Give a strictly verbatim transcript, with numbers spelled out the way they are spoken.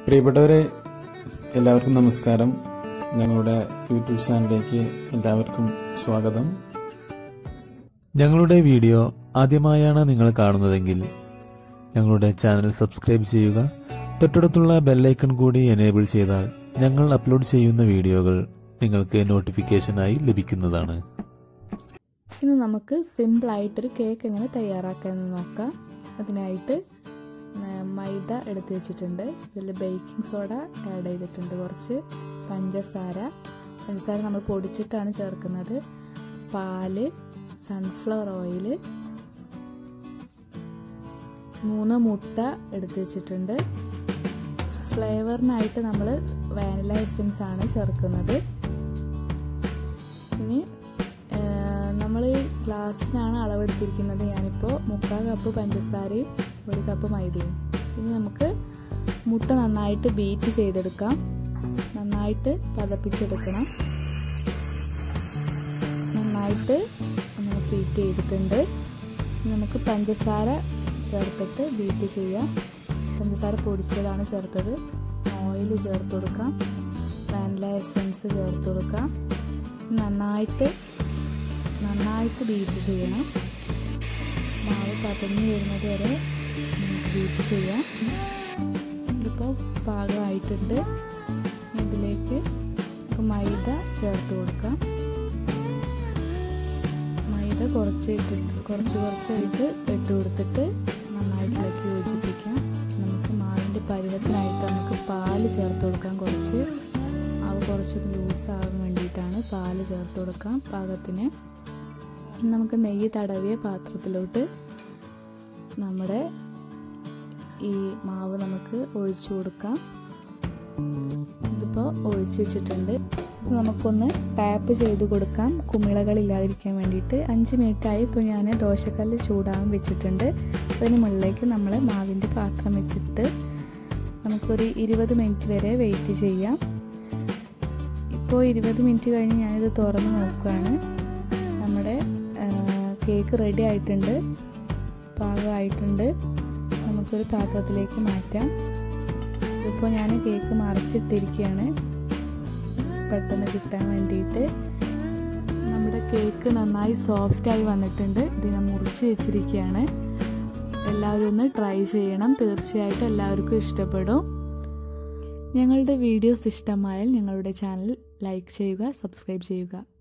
പ്രിയപ്പെട്ടവരെ, എല്ലാവർക്കും നമസ്കാരം. ഞങ്ങളുടെ യൂട്യൂബ് ചാനലിലേക്ക് എല്ലാവർക്കും സ്വാഗതം. ഞങ്ങളുടെ വീഡിയോ ആദ്യമായാണ് നിങ്ങൾ കാണുന്നതെങ്കിൽ ഞങ്ങളുടെ ചാനൽ സബ്സ്ക്രൈബ് ചെയ്യുക. തൊട്ടടുത്തുള്ള ബെല്ലൈക്കൺ കൂടി എനേബിൾ ചെയ്താൽ ഞങ്ങൾ അപ്ലോഡ് ചെയ്യുന്ന വീഡിയോകൾ നിങ്ങൾക്ക് നോട്ടിഫിക്കേഷനായി ലഭിക്കുന്നതാണ്. ഇന്ന് നമുക്ക് സിമ്പിളായിട്ടൊരു കേക്ക് എങ്ങനെ തയ്യാറാക്കാമെന്ന് നോക്കാം. അതിനായിട്ട് മൈദ എടുത്ത് വെച്ചിട്ടുണ്ട്. ഇതിൽ ബേക്കിംഗ് സോഡ ആഡ് ചെയ്തിട്ടുണ്ട്. കുറച്ച് പഞ്ചസാര പഞ്ചസാര നമ്മൾ പൊടിച്ചിട്ടാണ് ചേർക്കുന്നത്. പാല്, സൺഫ്ലവർ ഓയിൽ, മൂന്ന് മുട്ട എടുത്ത് വെച്ചിട്ടുണ്ട്. ഫ്ലേവറിനായിട്ട് നമ്മൾ വാനില എസൻസ് ആണ് ചേർക്കുന്നത്. ഇനി നമ്മൾ ഗ്ലാസ്സിനാണ് അളവെടുത്തിരിക്കുന്നത്. ഞാനിപ്പോൾ മുക്കാൽ കപ്പ് പഞ്ചസാരയും ഒരു കപ്പ് മൈദയും. ഇനി നമുക്ക് മുട്ട നന്നായിട്ട് ബീറ്റ് ചെയ്തെടുക്കാം. നന്നായിട്ട് പതപ്പിച്ചെടുക്കണം. നന്നായിട്ട് നമുക്ക് ബീറ്റ് ചെയ്തിട്ടുണ്ട്. നമുക്ക് പഞ്ചസാര ചേർത്തിട്ട് ബീറ്റ് ചെയ്യാം. പഞ്ചസാര പൊടിച്ചതാണ് ചേർത്തത്. ഓയിൽ ചേർത്ത് കൊടുക്കാം. വാനില എസൻസ് ചേർത്ത് കൊടുക്കാം. നന്നായിട്ട് നന്നായിട്ട് ബീറ്റ് ചെയ്യണം. മാവ് പതഞ്ഞ് വരുന്നത് വരെ നമുക്ക് ബീറ്റ് ചെയ്യാം. ഇതിപ്പോൾ പാകമായിട്ടുണ്ട്. ഇതിലേക്ക് മൈദ ചേർത്ത് കൊടുക്കാം. മൈദ കുറച്ച് ഇട്ടിട്ട് കുറച്ച് കുറച്ചായിട്ട് ഇട്ട് കൊടുത്തിട്ട് നന്നായിട്ട് ഇളക്കി യോജിപ്പിക്കാം. നമുക്ക് മാവിൻ്റെ പരുവത്തിനായിട്ട് നമുക്ക് പാല് ചേർത്ത് കൊടുക്കാം. കുറച്ച് മാവ് കുറച്ചൊക്കെ ലൂസാകാൻ വേണ്ടിയിട്ടാണ് പാല് ചേർത്ത് കൊടുക്കാം പാകത്തിന്. നമുക്ക് നെയ്യ് തടവിയ പാത്രത്തിലോട്ട് നമ്മുടെ ഈ മാവ് നമുക്ക് ഒഴിച്ചു കൊടുക്കാം. ഇതിപ്പോൾ ഒഴിച്ചു വെച്ചിട്ടുണ്ട്. ഇത് നമുക്കൊന്ന് ടാപ്പ് ചെയ്ത് കൊടുക്കാം, കുമിളകളില്ലാതിരിക്കാൻ വേണ്ടിയിട്ട്. അഞ്ച് മിനിറ്റായി ഇപ്പോൾ ഞാൻ ദോശക്കല്ല് ചൂടാൻ വെച്ചിട്ടുണ്ട്. അതിന് മുകളിലേക്ക് നമ്മൾ മാവിൻ്റെ പാത്രം വെച്ചിട്ട് നമുക്കൊരു ഇരുപത് മിനിറ്റ് വരെ വെയിറ്റ് ചെയ്യാം. ഇപ്പോൾ ഇരുപത് മിനിറ്റ് കഴിഞ്ഞ് ഞാനിത് തുറന്ന് നോക്കുകയാണ്. നമ്മുടെ കേക്ക് റെഡി ആയിട്ടുണ്ട്, പാകമായിട്ടുണ്ട്. നമുക്കൊരു പാത്രത്തിലേക്ക് മാറ്റാം. ഇപ്പോൾ ഞാൻ കേക്ക് മറിച്ചിട്ടിരിക്കുകയാണ് പെട്ടെന്ന് കിട്ടാൻ വേണ്ടിയിട്ട്. നമ്മുടെ കേക്ക് നന്നായി സോഫ്റ്റായി വന്നിട്ടുണ്ട്. ഇത് ഞാൻ മുറിച്ച് വെച്ചിരിക്കുകയാണ്. എല്ലാവരും ഒന്ന് ട്രൈ ചെയ്യണം. തീർച്ചയായിട്ടും എല്ലാവർക്കും ഇഷ്ടപ്പെടും. ഞങ്ങളുടെ വീഡിയോസ് ഇഷ്ടമായാൽ ഞങ്ങളുടെ ചാനൽ ലൈക്ക് ചെയ്യുക, സബ്സ്ക്രൈബ് ചെയ്യുക.